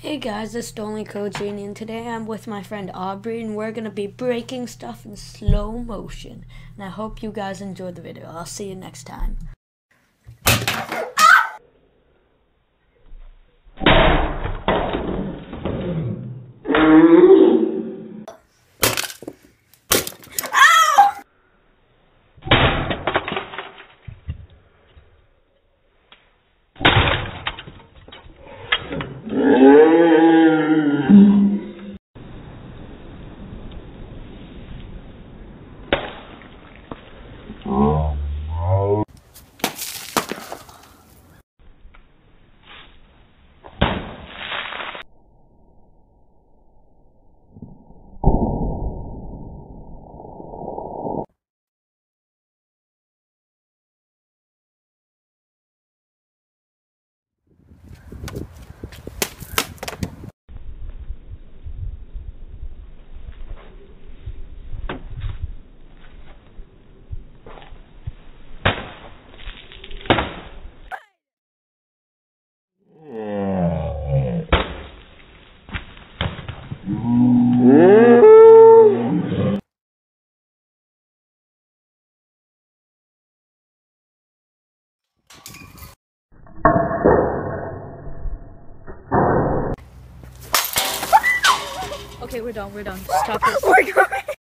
Hey guys, it's Stolen Code Genie, and today I'm with my friend Aubrey, and we're gonna be breaking stuff in slow motion. And I hope you guys enjoy the video. I'll see you next time. Okay, we're done. Stop this.